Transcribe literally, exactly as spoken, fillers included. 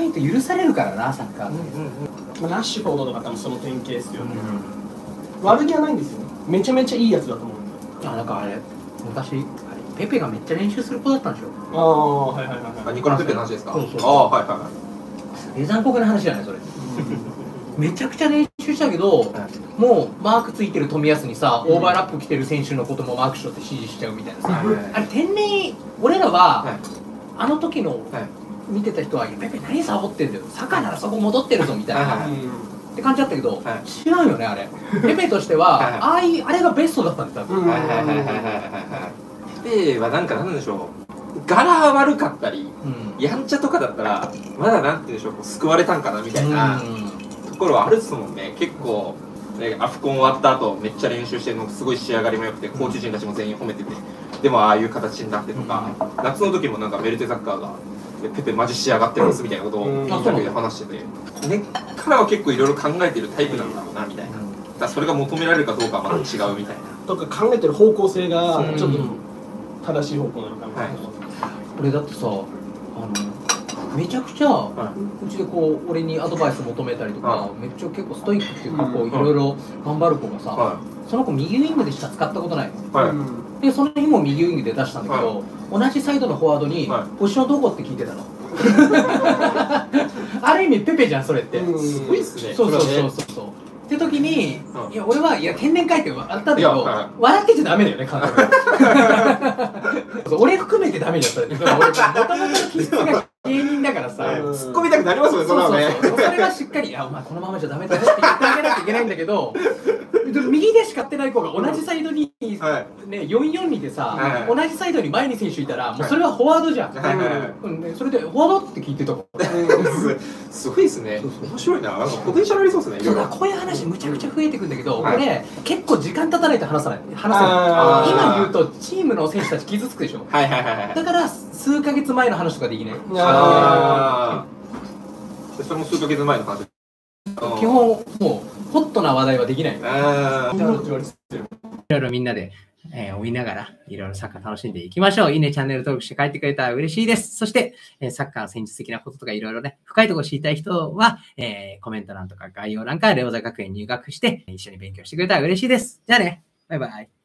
ないと許されるからな、サッカーって。 ラッシュフォードとか多分その典型ですよね。悪気はないんですよね。めちゃめちゃいいやつだと思うんだよ。 あ、なんかあれ昔あれペペがめっちゃ練習する子だったんでしょ。 ああ、はいはいはいはい。 ニコラペペの話ですか。 そうそう。 ああ、はいはいはい。 すげえ残酷な話じゃないそれ。めちゃくちゃ練習したけど、もうマークついてる冨安にさ、オーバーラップ着てる選手のこともマークしろって指示しちゃうみたいなさ、あれ天然に俺らはあの時の見てた人は「ペペ何サボってんだよ、サッカーならそこ戻ってるぞ」みたいなって感じだったけど、違うよねあれ。ペペとしてはああいうあれがベストだったんだよ。 ペペはなんかなんでしょう、柄悪かったり、うん、やんちゃとかだったらまだなんていうんでしょう、救われたんかなみたいなところはあるっすもんね。結構、ね、アフコン終わった後めっちゃ練習してるのすごい仕上がりも良くてコーチ陣たちも全員褒めてて、でもああいう形になってとか、うん、夏の時もなんかメルテサッカーがペペマジ仕上がってますみたいなことをインタビューで話してて、根っからは結構いろいろ考えてるタイプなんだろうなみたいな。だからそれが求められるかどうかはまた違うみたいな。 とか考えてる方向性がちょっと正しい方向なのかな。 俺だってさ、あのめちゃくちゃ、はい、うちでこう俺にアドバイス求めたりとか、はい、めっちゃ結構ストイックっていうか、こういろいろ頑張る子がさ、はい、その子右ウイングでしか使ったことないの、はい、でその日も右ウイングで出したんだけど、はい、同じサイドのフォワードに、はい、ポジションどこって聞いてたのある意味ペペじゃんそれって。 すごいっすね。 そうそうそうそうそうって時に、いや俺はいや天然かいって笑ったんだけど、笑ってちゃダメだよね監督。俺含めてダメだった。俺もともとの気質が芸人だからさ、 突っ込みたくなりますよね。そうそうそう。 それはしっかり、いやお前このままじゃダメだねって言ってあげなきゃいけないんだけど、右でしかってない子が同じサイドにねよんよんにでさ、同じサイドに前に選手いたらもうそれはフォワードじゃん。それでフォワードって聞いてたから。 すごいですね。面白いな。なんかポテンシャルありそうですね。 そうだ、こういう話むちゃくちゃ増えてくんだけど、これ結構時間経たないと話さない。話せない。今言うとチームの選手たち傷つくでしょ。 はいはいはい。 だから数ヶ月前の話とかできない。 ああ。それも数ヶ月前の話。 基本もうホットな話題はできない。ああ。いろいろみんなで。えー、追いながらいろいろサッカー楽しんでいきましょう。いいね、チャンネル登録して帰ってくれたら嬉しいです。そして、えー、サッカーの戦術的なこととかいろいろね、深いところ知りたい人は、えー、コメント欄とか概要欄からレオザ学園入学して一緒に勉強してくれたら嬉しいです。じゃあね、バイバイ。